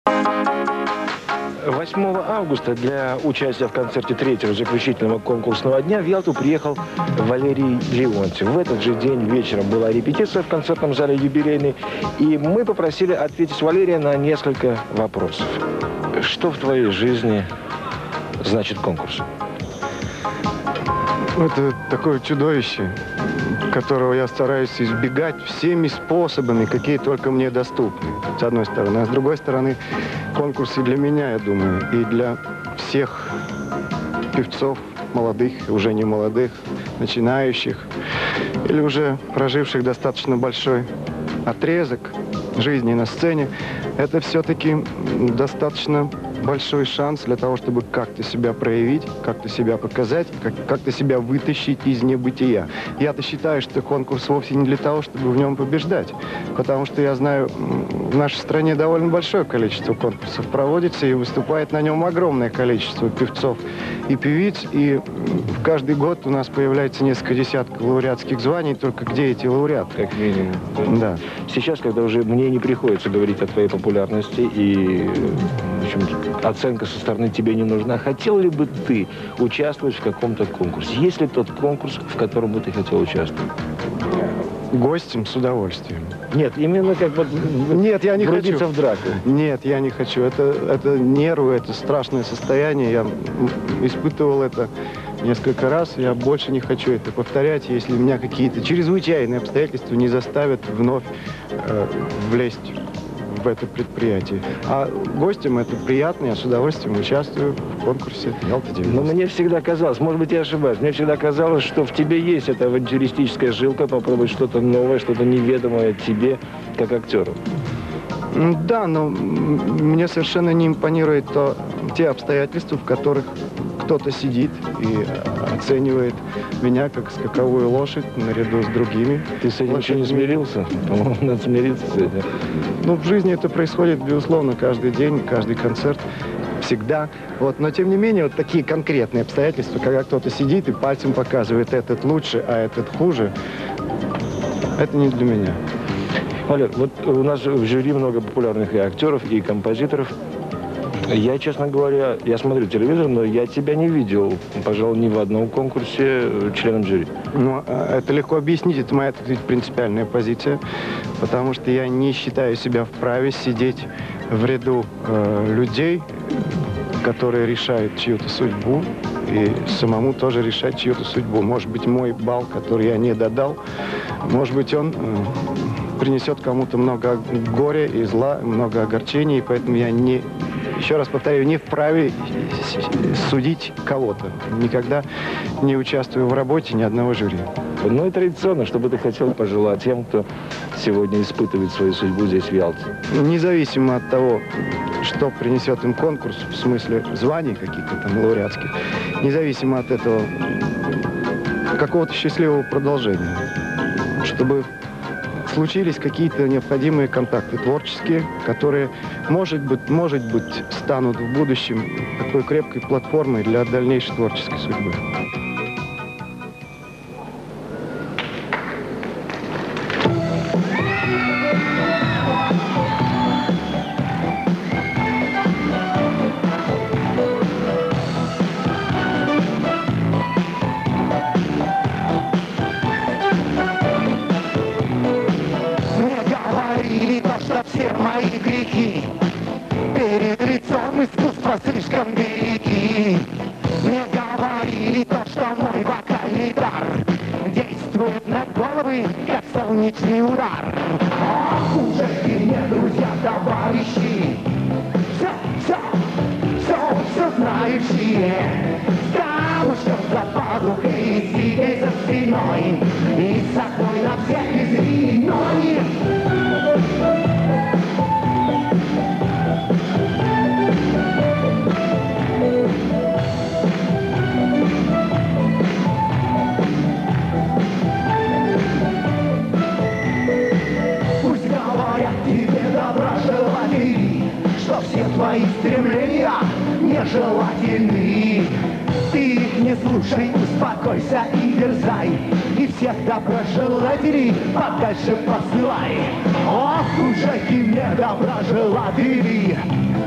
8 августа для участия в концерте третьего заключительного конкурсного дня в Ялту приехал Валерий Леонтьев. В этот же день вечером была репетиция в концертном зале «Юбилейный», и мы попросили ответить Валерия на несколько вопросов. Что в твоей жизни значит конкурс? Это такое чудовище, которого я стараюсь избегать всеми способами, какие только мне доступны, с одной стороны. А с другой стороны, конкурсы для меня, я думаю, и для всех певцов, молодых, уже не молодых, начинающих, или уже проживших достаточно большой отрезок жизни на сцене, это все-таки достаточно большой шанс для того, чтобы как-то себя проявить, как-то себя показать, как-то себя вытащить из небытия. Я-то считаю, что конкурс вовсе не для того, чтобы в нем побеждать, потому что я знаю, в нашей стране довольно большое количество конкурсов проводится, и выступает на нем огромное количество певцов и певиц, и каждый год у нас появляется несколько десятков лауреатских званий, только где эти лауреаты? Как минимум. Да. Сейчас, когда уже мне не приходится говорить о твоей популярности и, в общем, оценка со стороны тебе не нужна, хотел ли бы ты участвовать в каком-то конкурсе? Есть ли тот конкурс, в котором бы ты хотел участвовать? Гостем с удовольствием. Нет, именно как вот Нет, я не хочу. в драку. Нет, я не хочу. Это нервы, это страшное состояние. Я испытывал это несколько раз. Я больше не хочу это повторять, если меня какие-то чрезвычайные обстоятельства не заставят вновь влезть в это предприятие. А гостям это приятно, я с удовольствием участвую в конкурсе «Ялта-90». Но мне всегда казалось, может быть, я ошибаюсь, мне всегда казалось, что в тебе есть эта авантюристическая жилка, попробовать что-то новое, что-то неведомое тебе, как актеру. Да, но мне совершенно не импонирует те обстоятельства, в которых кто-то сидит и оценивает меня как скаковую лошадь наряду с другими. Ты с этим еще не смирился? По-моему, надо смириться с этим. Ну, в жизни это происходит, безусловно, каждый день, каждый концерт, всегда. Вот. Но, тем не менее, вот такие конкретные обстоятельства, когда кто-то сидит и пальцем показывает, этот лучше, а этот хуже, это не для меня. Валер, вот у нас в жюри много популярных и актеров, и композиторов. Я, честно говоря, я смотрю телевизор, но я тебя не видел, пожалуй, ни в одном конкурсе членом жюри. Ну, это легко объяснить, это моя, так сказать, принципиальная позиция, потому что я не считаю себя вправе сидеть в ряду людей, которые решают чью-то судьбу, и самому тоже решать чью-то судьбу. Может быть, мой балл, который я не додал, может быть, он принесет кому-то много горя и зла, много огорчений, и поэтому я не... Еще раз повторяю, не вправе судить кого-то. Никогда не участвую в работе ни одного жюри. Ну и традиционно, что бы ты хотел пожелать тем, кто сегодня испытывает свою судьбу здесь, в Ялте? Независимо от того, что принесет им конкурс, в смысле званий каких-то там лауреатских, независимо от этого, какого-то счастливого продолжения, чтобы случились какие-то необходимые контакты творческие, которые, может быть, станут в будущем такой крепкой платформой для дальнейшей творческой судьбы. Все мои грехи перед лицом искусства слишком велики. Мне говорили то, что мой вокальный дар действует на головы, как солнечный удар. Ох, ужаси мне, друзья, товарищи, все знающие, с камушком за пазухой и сидей за спиной, и с собой на всех извиной. Все твои стремления нежелательны. Ты их не слушай, успокойся и дерзай, и всех доброжелателей подальше посылай. Ох, чужаки мне доброжелатели,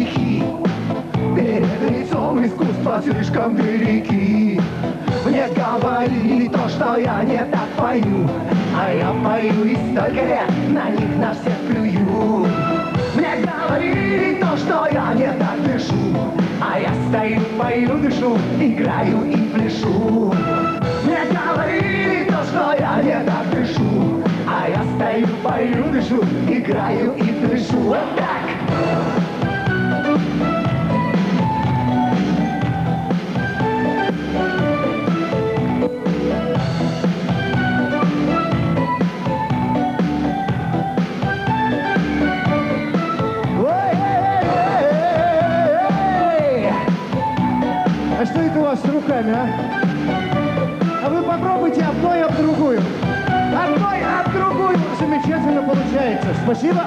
грехи перед лицом искусства слишком велики. Мне говорили то, что я не так пою, а я пою и столько лет на них на всех плюю. Мне говорили то, что я не так дышу, а я стою, пою, дышу, играю и пляшу. Мне говорили то, что я не так дышу, а я стою, пою, дышу, играю и пляшу. Вот так! А что это у вас с руками, а? А вы попробуйте одной об другую. Одной об другую. Замечательно получается. Спасибо.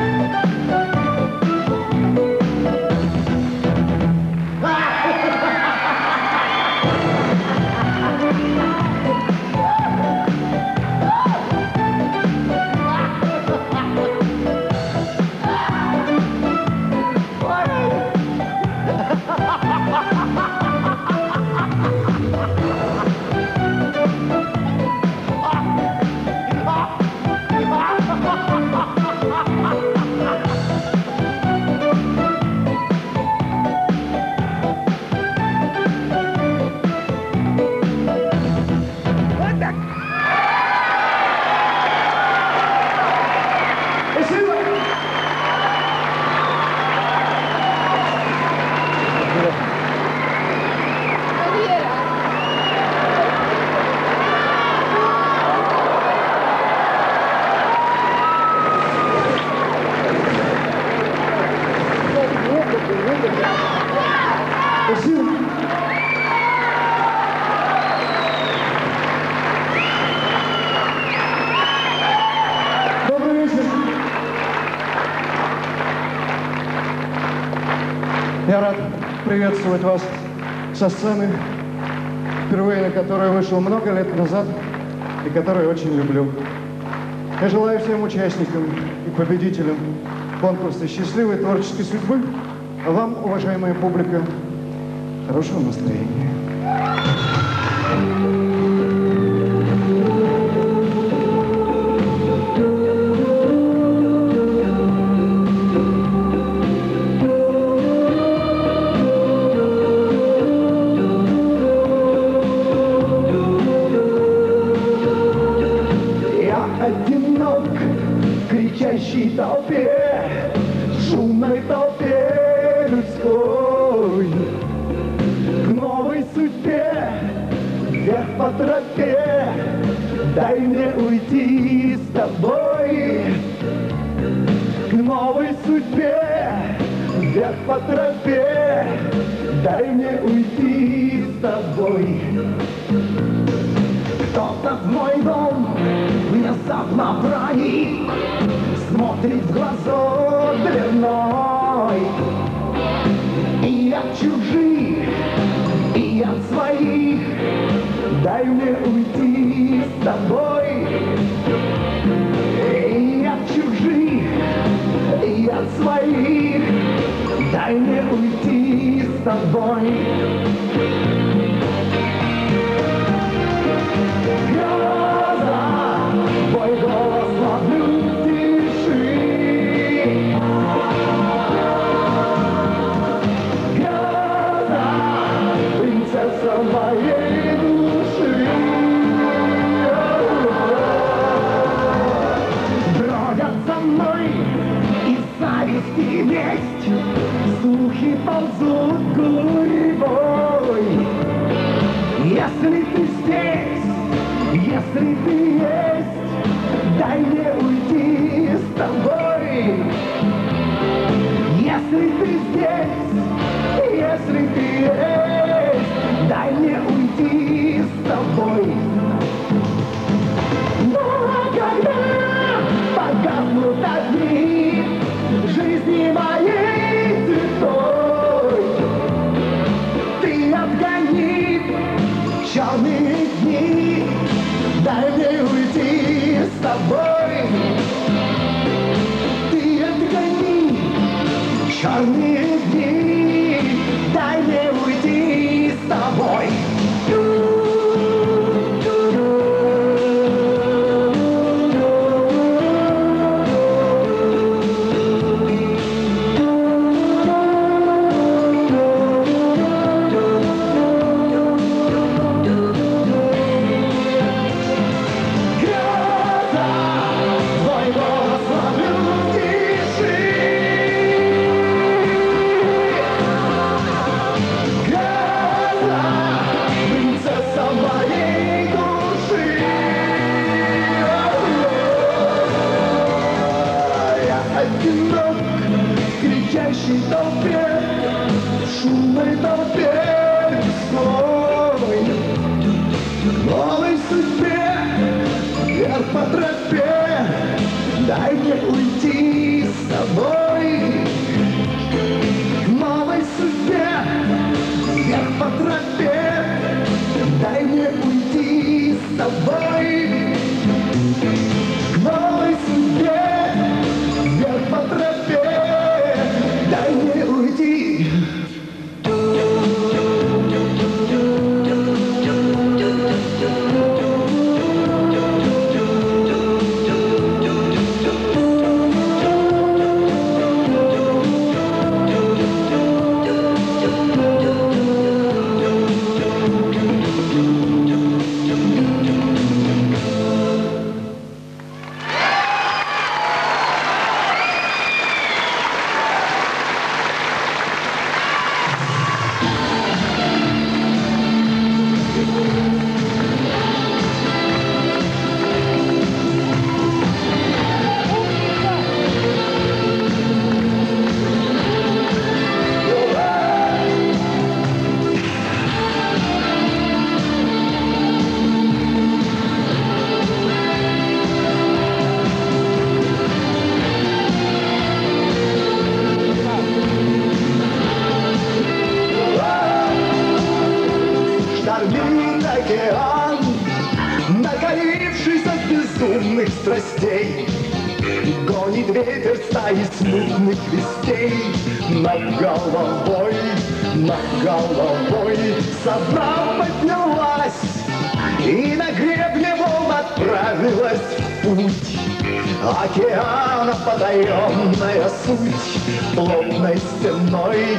Я рад приветствовать вас со сцены, впервые на которую вышел много лет назад и которую очень люблю. Я желаю всем участникам и победителям конкурса счастливой творческой судьбы, а вам, уважаемая публика, хорошего настроения. Кричащей толпе, шумной толпе людской, к новой судьбе, вверх по тропе, дай мне уйти с тобой. К новой судьбе, вверх по тропе, дай мне уйти с тобой. Кто-то в мой дом внезапно проник, смотрит в глазок дверной. И от чужих, и от своих, дай мне уйти с тобой. И от чужих, и от своих, дай мне уйти с тобой. Твой голос ловлю в тиши. Гроза, принцесса моей души. Бродят за мной и зависть, и месть, слухи ползут гурьбой. Если ты здесь, если ты есть, дай мне уйти с тобой. Если ты здесь, если ты есть, дай мне уйти с тобой. Но когда погаснут огни жизни моей святой, ты отгони черные дни, дай мне уйти с тобой. Ты отгони черные дни. рассвет в шумной толпе людской. К новой судьбе вверх по тропе, дай мне уйти с тобой. К новой судьбе вверх по тропе, дай мне уйти с тобой. К новой судьбе вверх по тропе, дай мне уйти. Штормит океан, накалившись от безумных страстей. Гонит ветер стаи смутных вестей. Над головой собрал поднялась, и на гребне волн отправилась в путь. Океана потаенная суть, плотной стеной,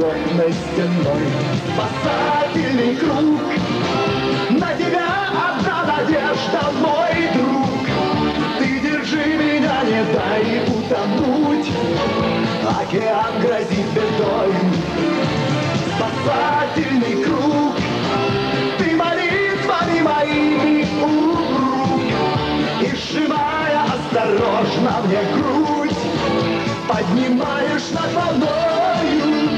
спасательный круг. На тебя одна надежда, мой друг. Ты держи меня, не дай утонуть. Океан грозит бедой. Спасательный круг. Ты молитвами моими упруг. И сжимая осторожно мне грудь, поднимаешь над волною.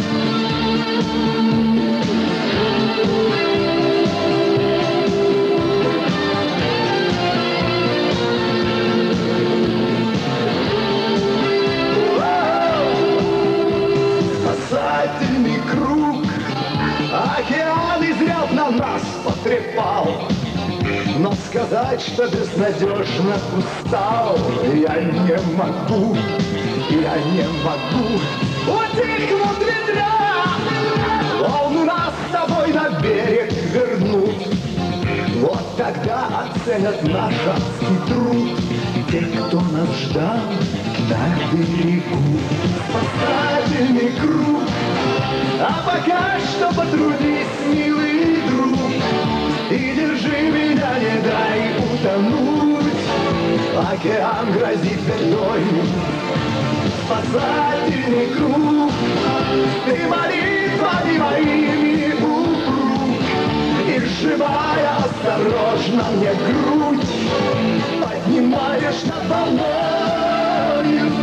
Спасательный круг. Океан изрядно нас потрепал, но сказать, что безнадежно устал, я не могу. Утихнут ветра, волны нас с тобой на берег вернут. Вот тогда оценят наш адский труд те, кто нас ждал на берегу. Спасательный круг, а пока что потрудись, милый друг, и держи меня, не дай утонуть. Океан грозит бедой. Спасательный круг. Ты молитвами моими упруг, и сжимая осторожно мне грудь, поднимаешь над волною.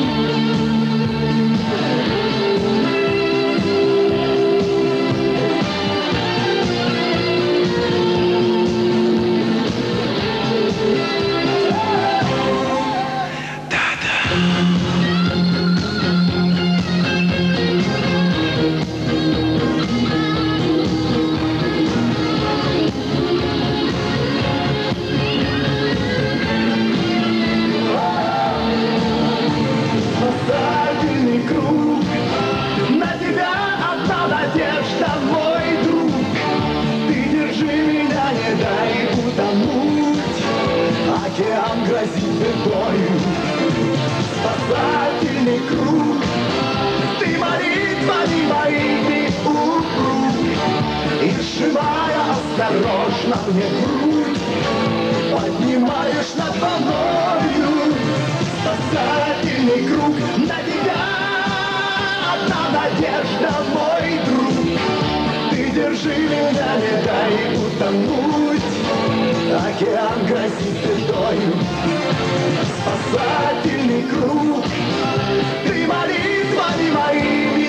Океан грозит бедою. Спасательный круг. Ты молитвами моими упруг, и сжимая осторожно мне грудь, поднимаешь над волною. Спасательный круг. На тебя одна надежда, мой друг. Ты держи меня, не дай утонуть. Океан грозит бедою. Спасательный круг. Ты молитвами моими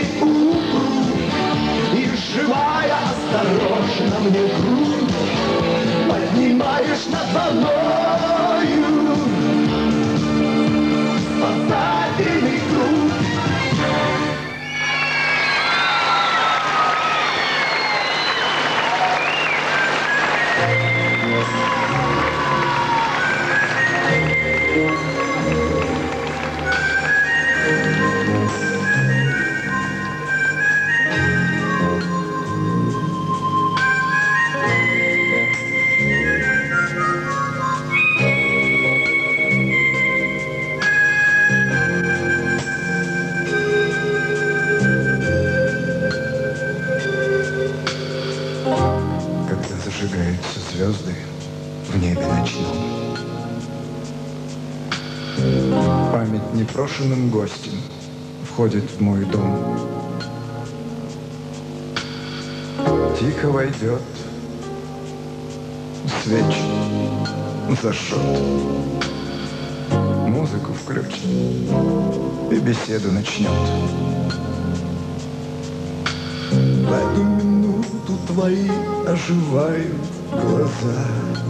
звезды в небе ночном. Память непрошенным гостем входит в мой дом. Тихо войдет, свечи зажжет, музыку включит и беседу начнет. В эту минуту твои оживают глаза.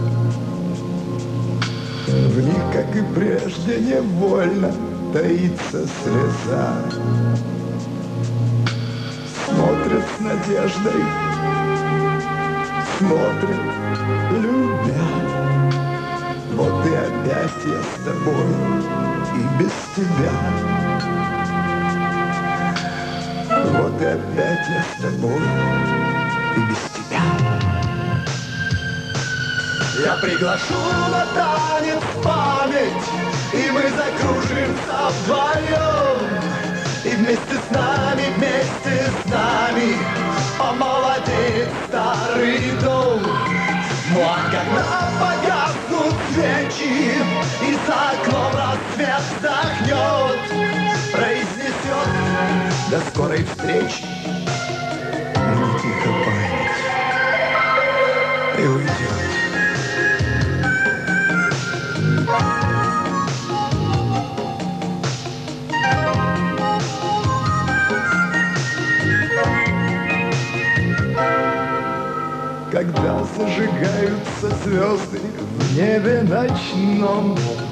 В них, как и прежде, невольно таится слеза. Смотрят с надеждой, смотрят, любят. Вот и опять я с тобой и без тебя. Вот и опять я с тобой и без тебя. Я приглашу на танец память, и мы закружимся вдвоем. И вместе с нами помолодеет старый дом. Ну а когда погаснут свечи, и за окном рассвет вздохнет, произнесет до скорой встречи, мне тихо память и уйдет. Когда зажигаются звезды в небе ночном,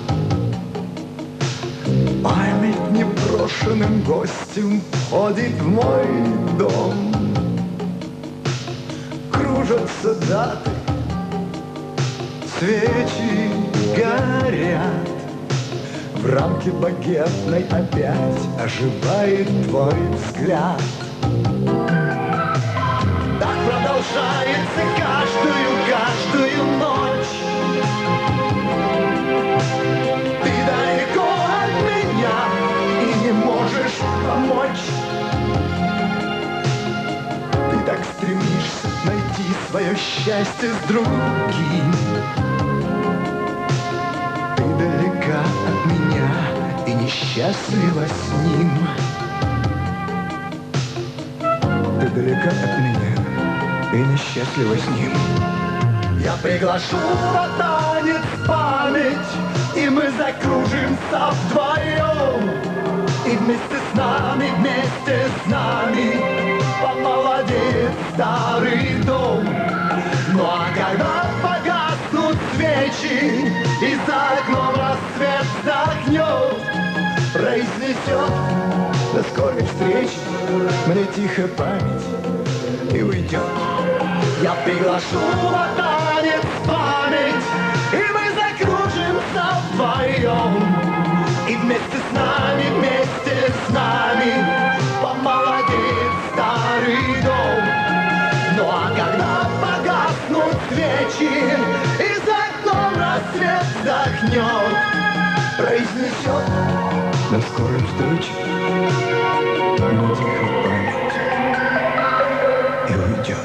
память непрошенным гостем входит в мой дом. Кружатся даты, свечи горят, в рамке багетной опять оживает твой взгляд. Так продолжается каждую ночь. Ты далеко от меня и не можешь помочь. Ты так стремишься найти свое счастье с другим. Ты далека от меня и несчастлива с ним. Ты далека от меня и несчастлива с ним. Я приглашу на танец память, и мы закружимся вдвоем. И вместе с нами помолодеет старый дом. Ну а когда погаснут свечи, и за окном рассвет вздохнет, произнесет до скорой встречи, мне тихо память и уйдет. Я приглашу на танец память, и мы закружимся вдвоем. И вместе с нами помолодеет старый дом. Ну а когда погаснут свечи, и за окном рассвет вздохнет, произнесет до скорой встречи, мне тихо память и уйдет.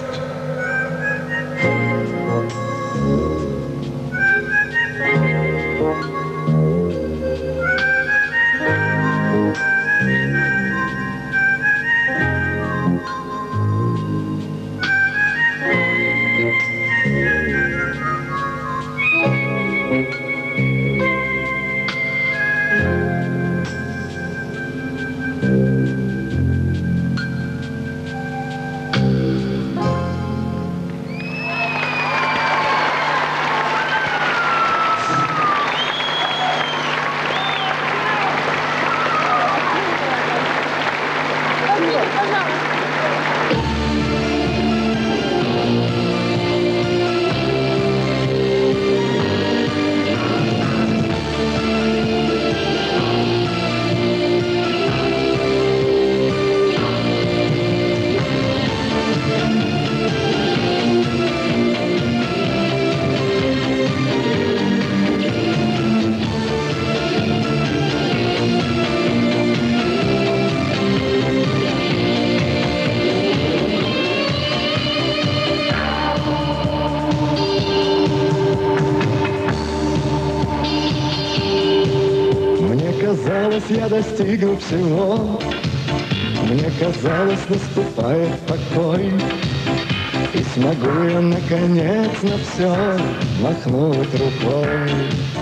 я достигну всего. Мне казалось, наступает покой, и смогу я наконец на все махнуть рукой.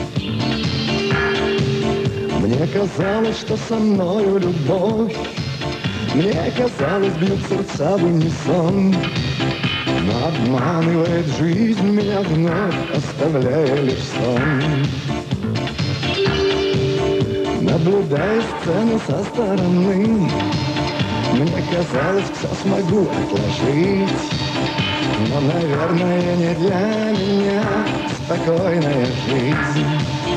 Мне казалось, что со мною любовь, мне казалось, бьют сердца в унисон. Но обманывает жизнь меня вновь, оставляя лишь сон. Наблюдая сцену со стороны, мне казалось, все смогу отложить. Но, наверное, не для меня спокойная жизнь.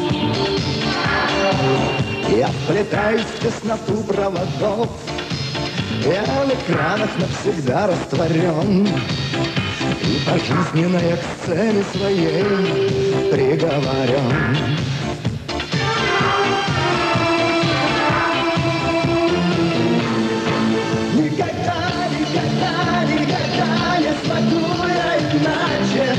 Я вплетаюсь в тесноту проводов, я в экранах навсегда растворен. И пожизненно я к сцене своей приговорен. Никогда, никогда, никогда не смогу я иначе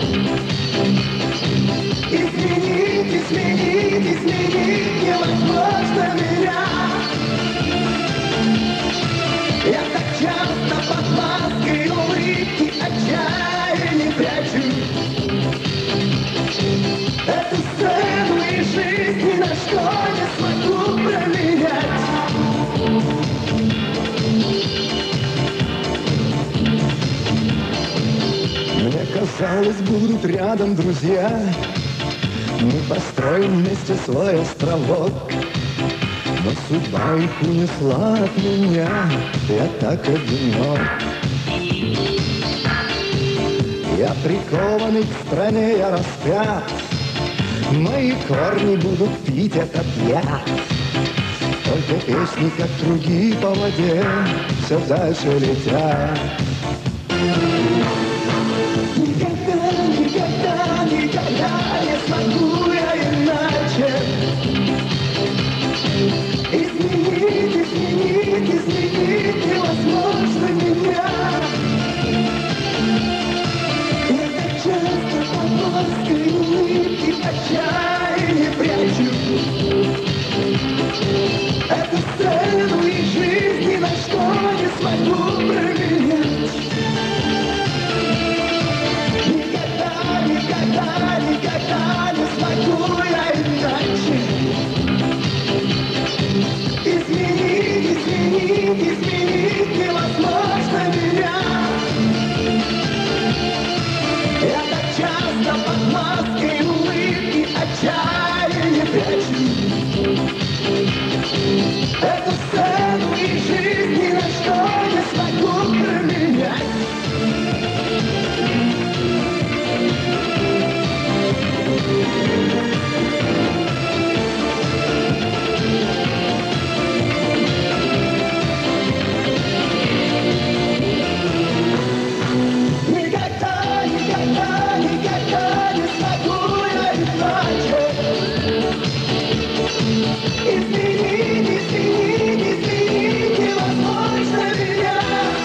изменить, изменить, изменить невозможно меня. Я так часто под маской улыбки отчаяния прячу эту сцену и жизнь ни на что не смогу променять. Мне казалось, будут рядом друзья, мы построим вместе свой островок. Но судьба их унесла от меня, я так одинок. Я прикованный к стране, я распят, мои корни будут пить этот яд. Только песни, как круги по воде, все дальше летят. Никогда, никогда, никогда не смогу я иначе изменить, изменить, изменить невозможно меня. Я так часто под маской улыбки отчаяние прячу эту сцену и жизнь ни на что не смогу променять. Никогда, никогда, никогда не смогу я иначе изменить, изменить, изменить невозможно меня. Я так часто под маской улыбки отчаяние прячу эту сцену и жизнь ни на что не смогу променять. Никогда, никогда, никогда не смогу я иначе изменить, изменить, изменить невозможно меня.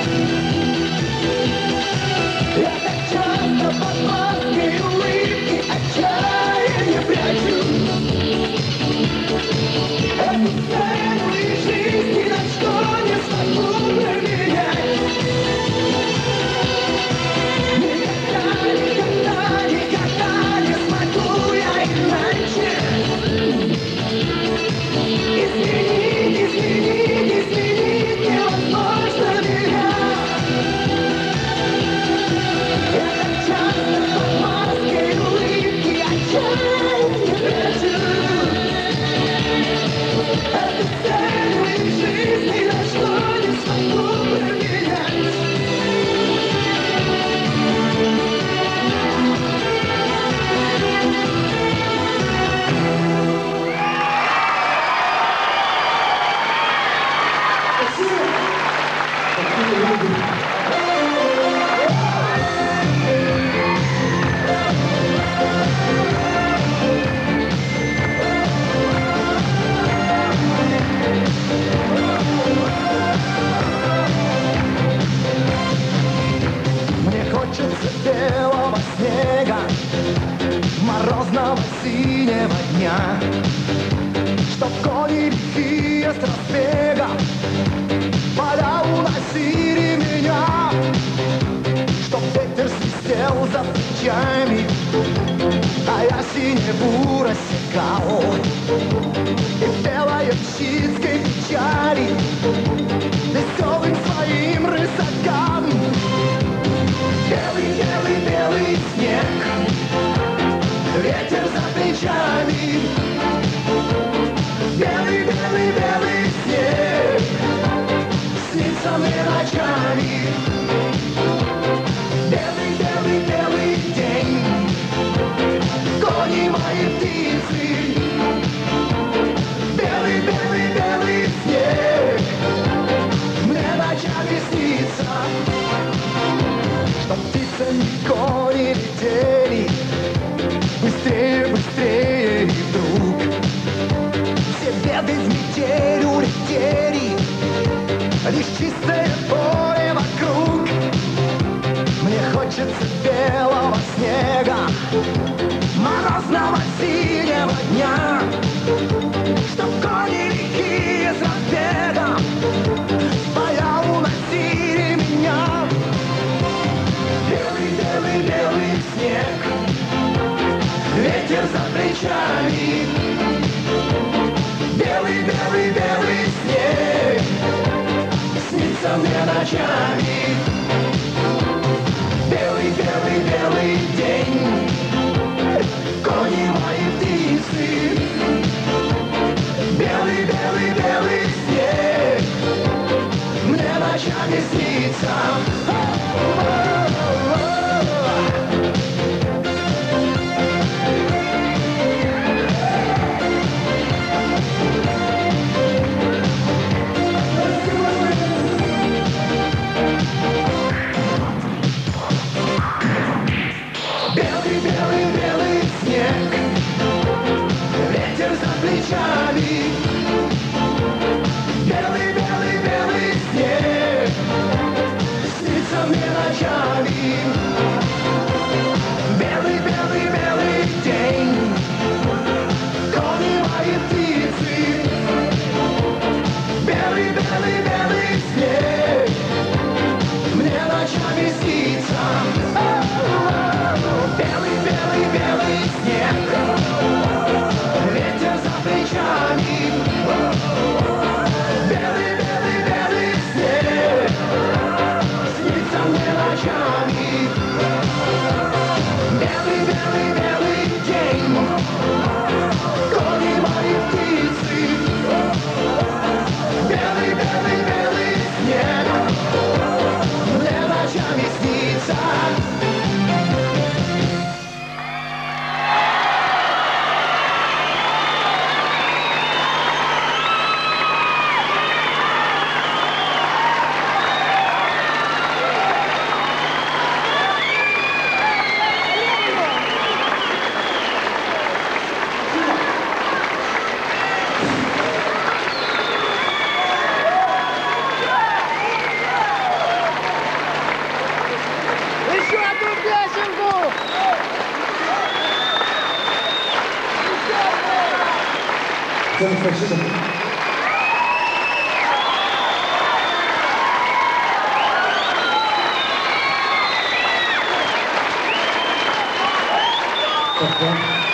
Я так часто под маской улыбки отчаяние прячу эту сцену и жизнь ни на что не смогу променять. Никогда, никогда, никогда не смогу я иначе изменить, изменить, изменить невозможно меня. Я так часто под маской улыбки отчаяние прячу эту сцену и жизнь ни на что не смогу променять. Мне хочется белого снега, морозного синего дня, чтоб кони лихие ночами, а я синеву рассекал. И белой общинской печали веселым своим рысакам. Белый, белый, белый снег, ветер за плечами. Белый, белый, белый снег снится мне ночами. Белый, белый, белый день, кони мои птицы. Белый, белый, белый снег мне ночами снится. Чтоб птицами кони летели быстрее, быстрее, и вдруг все беды в метель улетели, лишь чистое поле вокруг. Мне хочется белого снега, морозного синего дня, чтоб кони лихие с разбега в поля уносили меня. Белый, белый, белый снег, ветер за плечами. Белый, белый, белый снег снится мне ночами. Белый, белый, белый день, кони мои птицы. Белый, белый, белый снег мне ночами снится. Белый, белый, белый снег, ветер за плечами. Белый, белый, белый снег снится мне ночами. Белый, белый, белый день, кони мои птицы. Белый, белый, белый снег мне ночами снится. Белый, белый, белый снег, ветер за плечами. Белый, белый, белый снег снится мне ночами. Белый, белый, белый день, кони мои птицы. Белый, белый, белый снег мне ночами снится. Еще одну песенку! Всем спасибо. Спасибо.